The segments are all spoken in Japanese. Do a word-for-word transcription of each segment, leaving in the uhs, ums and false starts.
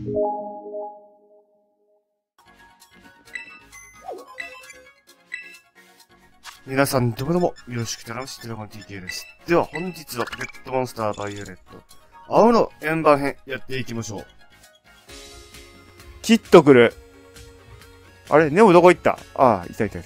皆さん、どうもどうも、よろしく頼むし、ドラゴン ティーケー です。では、本日は、レッドモンスターバイオレット、青の円盤編、やっていきましょう。 キット来る。あれネオどこ行った？ああ、いたいたいた。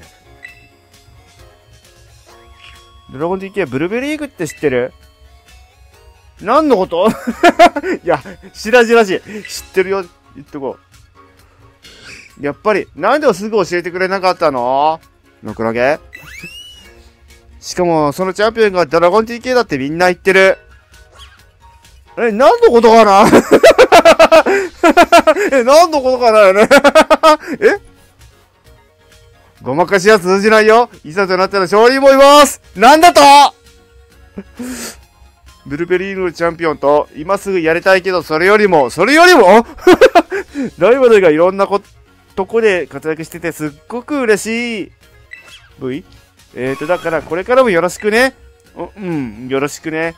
ドラゴン ティーケー ブルベリーグって知ってる？何のこといや、白々しい。知ってるよ。言っとこう。やっぱり、なんですぐ教えてくれなかったの？のくらげ？しかも、そのチャンピオンがドラゴン ティーケー だってみんな言ってる。え、何のことかなえ、何のことかなよねえごまかしは通じないよ。いざとなったら勝利もいます。なんだとブルベリーグのチャンピオンと、今すぐやりたいけど、それよりも、それよりもライバルがいろんなこ、とこで活躍してて、すっごく嬉しい。V？ えーと、だから、これからもよろしくね。う、うん、よろしくね。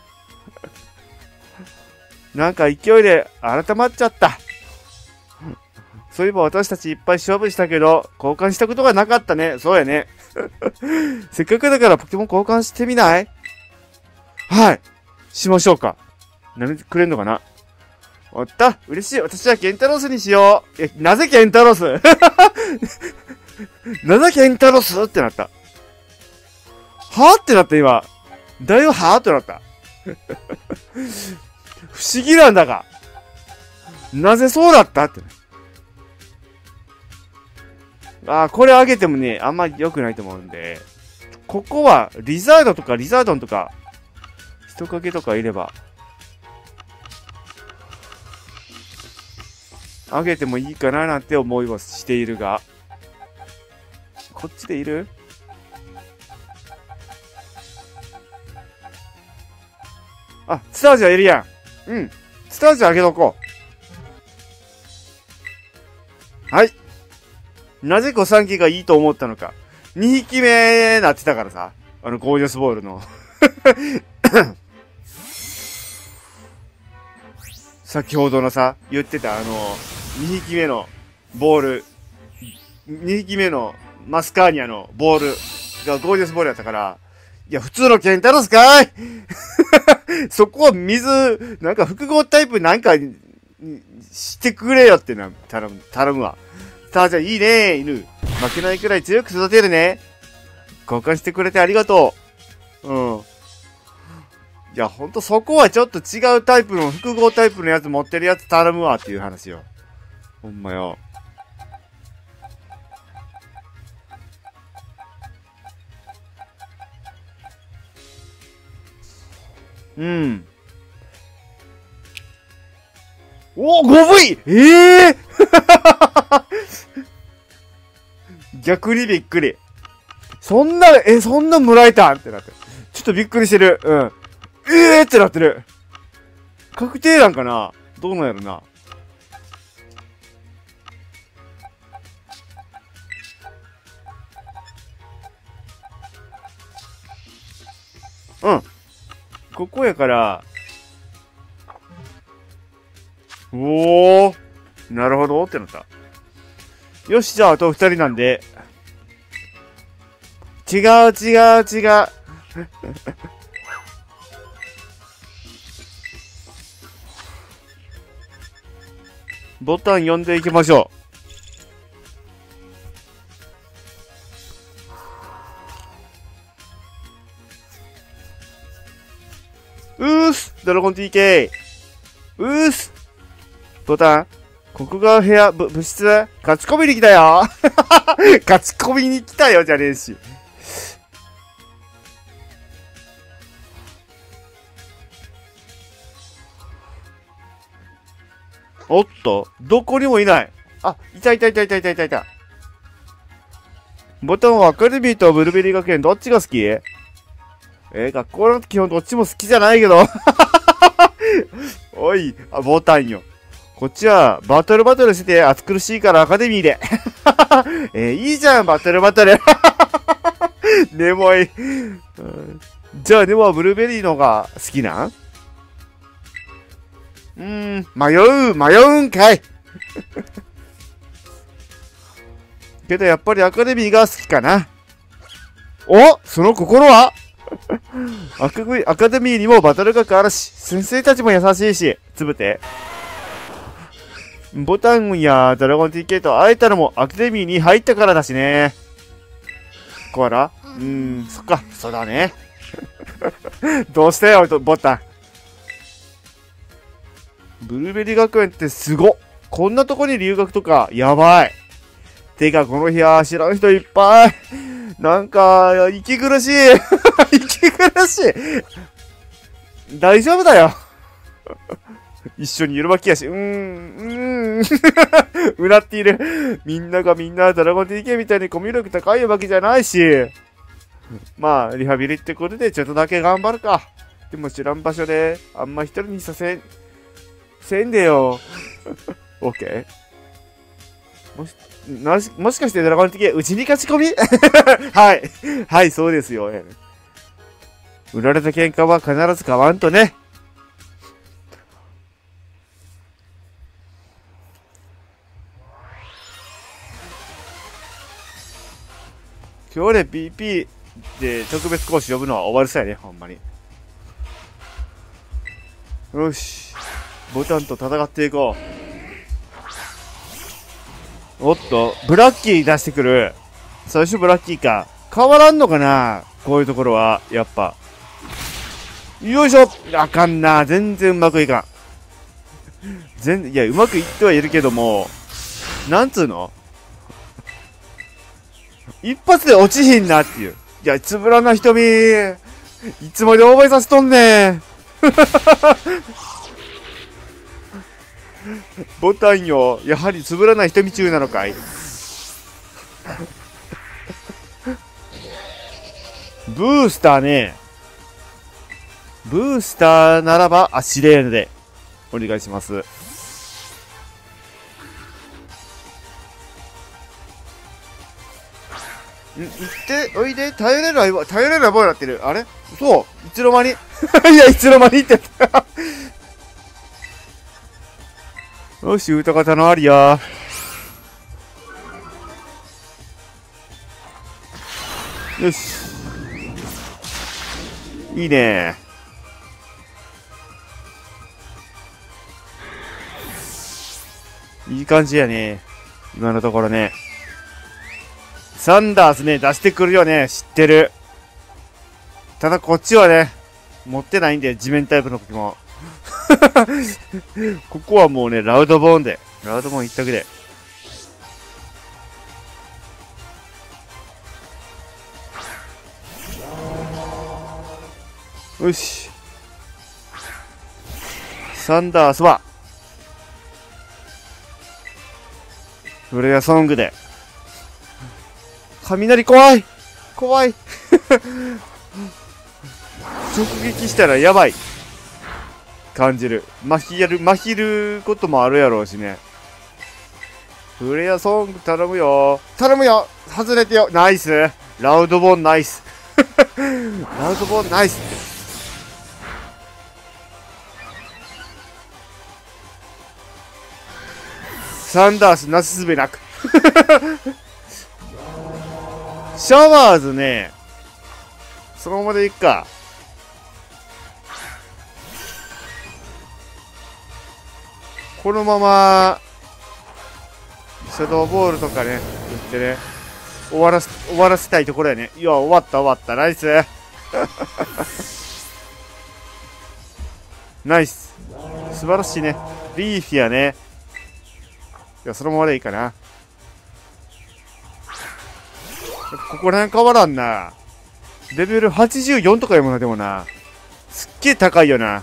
なんか勢いで改まっちゃった。そういえば私たちいっぱい勝負したけど、交換したことがなかったね。そうやね。せっかくだからポケモン交換してみない？はい。しましょうか。何くれんのかな？おった。嬉しい。私はケンタロスにしよう。え、なぜケンタロスなぜケンタロスってなった。はぁってなった今。だいぶはぁってなった。不思議なんだが。なぜそうだったって。ああ、これあげてもね、あんまり良くないと思うんで。ここは、リザードとかリザードンとか、人影とかいれば、あげてもいいかななんて思いはしているが。こっちでいる？あ、スタージはいるやん。うん。スタージあげとこう。はい。なぜ御三家がいいと思ったのか。にひきめなってたからさ。あの、ゴージャスボールの。先ほどのさ、言ってたあの、にひきめのボール、にひきめのマスカーニャのボールがゴージャスボールだったから、いや、普通のケンタロスかいそこは水、なんか複合タイプなんか、してくれよってな、頼む、頼むわ。さあ、じゃあいいね、犬。負けないくらい強く育てるね。交換してくれてありがとう。うん。いや、ほんとそこはちょっと違うタイプの、複合タイプのやつ持ってるやつ頼むわっていう話よ。ほんまよ。うん。おー ごブイ！ ええー、逆にびっくり。そんな、え、そんなもらえたんってなって。ちょっとびっくりしてる。うん。ええーってなってる。確定なんかな？どうなんやろな。うん。ここやから、おー。なるほどってなった。よし、じゃああと二人なんで。違う違う違う。ボタン呼んでいきましょう。うーすドラゴン ティーケー。うーすボタンここが部屋、ぶ、部室勝ち込みに来たよ勝ち込みに来たよじゃねえし。おっとどこにもいない。あ、いたいたいたいたいたいたいた。ボタンはアカデミーとブルベリー学園どっちが好き？えー、学校の基本どっちも好きじゃないけど。おい、あ、ボタンよ。こっちはバトルバトルしてて暑苦しいからアカデミーで。えー、いいじゃん、バトルバトル。眠い。じゃあ、でもブルーベリーのが好きなん？うーん、迷う、迷うんかい。 けどやっぱりアカデミーが好きかな。お、その心はアカアカデミーにもバトル学あるし、先生たちも優しいし、つぶて。ボタンやドラゴン ティーケー と会えたのもアカデミーに入ったからだしね。コアラ？うーん、そっか、そうだね。どうしてよ、ボタン。ブルーベリー学園ってすごっ。こんなとこに留学とか、やばい。てか、この日は知らん人いっぱい。なんか、息苦しい。息苦しい。大丈夫だよ。一緒にゆるまきやし、うーん、うーん。うなっている。みんながみんなドラゴン ティーケー みたいにコミュ力高いわけじゃないし。まあ、リハビリってことでちょっとだけ頑張るか。でも知らん場所で、あんま一人にさせん、せんでよ。オッケー。もし、なし、もしかしてドラゴン ティーケー、うちに勝ち込みはい。はい、そうですよ。売られた喧嘩は必ず買わんとね。今日で ピーピー で特別講師呼ぶのは終わるさやね、ほんまに。よし。ボタンと戦っていこう。おっと、ブラッキー出してくる。最初ブラッキーか。変わらんのかな、こういうところは、やっぱ。よいしょ。あかんな。全然うまくいかん。全然、いや、うまくいってはいるけども、なんつうの一発で落ちひんなっていう。いや、つぶらな瞳。いつまで覚えさせとんねん。ボタンよ。やはりつぶらない瞳中なのかい。ブースターね。ブースターならば、あ、シレーヌで。お願いします。ん、行って、おいで、頼れる相棒、頼れる相棒になってる。あれそう、いつの間にいや、いつの間にって言った。よし、歌方のありや。よし。いいね。いい感じやね。今のところね。サンダースね、出してくるよね。知ってる。ただこっちはね、持ってないんで、地面タイプの時も。ここはもうね、ラウドボーンで。ラウドボーン一択で。よし。サンダースは、フレアソングで。雷怖い怖い直撃したらやばい感じる。まひやる、まひることもあるやろうしね。フレアソング頼むよ。頼むよ外れてよ。ナイスラウドボーンナイスラウドボーンナイスサンダースなすすべなくシャワーズね、そのままでいっか。このまま、シャドーボールとかね、打ってね、終わらす、終わらせたいところやね。いや、終わった終わった、ナイスナイス素晴らしいね。リーフィアね。いや、そのままでいいかな。ここら辺変わらんな。レベルはちじゅうよんとかいうものでもな。すっげえ高いよな。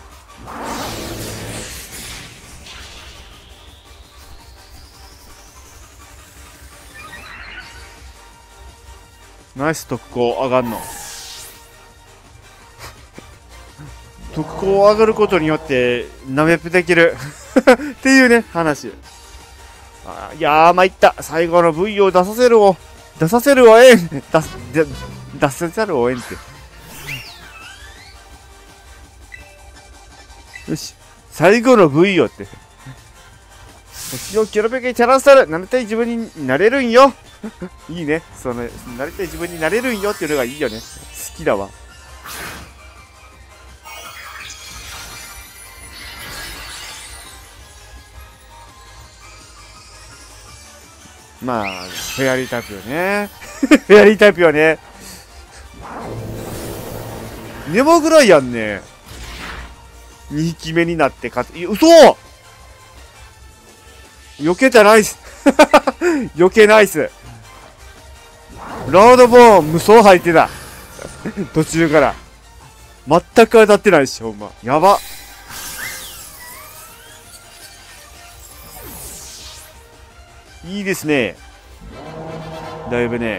ナイス特攻上がんの。特攻上がることによってナメプできるっていうね話。あいやー参った。最後の V を出させるを出させるをえん出す出出せざるをえんって。よし最後の V よって。星をキロペケチャランスタルなりたい自分になれるんよいいね。その、なりたい自分になれるんよっていうのがいいよね。好きだわ。まあ、フェアリータイプよね。フェアリータイプよね。ネモぐらいやんね。にひきめになって勝つ。うそ避けたナイス避けナイスラウドボーン無双入ってた途中から。全く当たってないし、ほんま。やば。いいですね。だいぶね。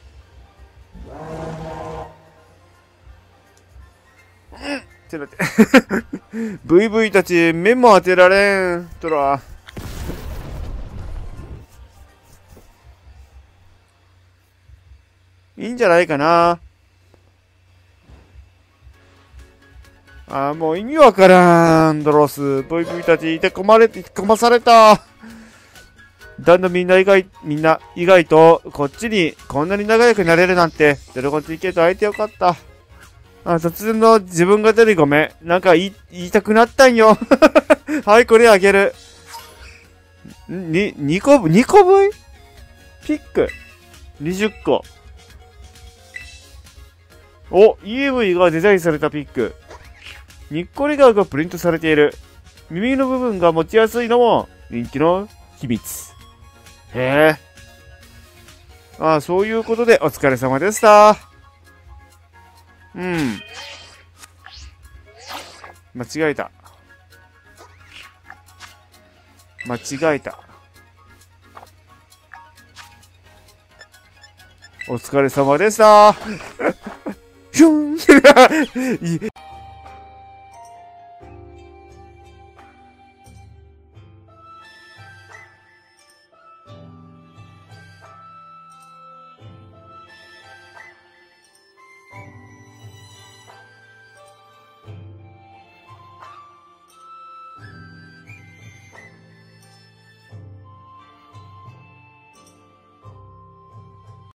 うんってなって。ブイブイ たち、目も当てられん。とら。いいんじゃないかな。ああ、もう意味わからん、ドロス。ブイブイ たち、いてこまれて、こまされた。だんだんみんな意外、みんな意外と、こっちにこんなに仲良くなれるなんて、ドラゴン ティーケー と会えてよかった。あ、突然の自分が出るごめん。なんか言い、言いたくなったんよ。はい、これあげる。に、にこ、にこぶいピック。にじゅっこ。お、イーブイ がデザインされたピック。にっこり顔がプリントされている。耳の部分が持ちやすいのも人気の秘密。へえ。ああ、そういうことでお疲れ様でした。うん。間違えた。間違えた。お疲れ様でした。ひゅん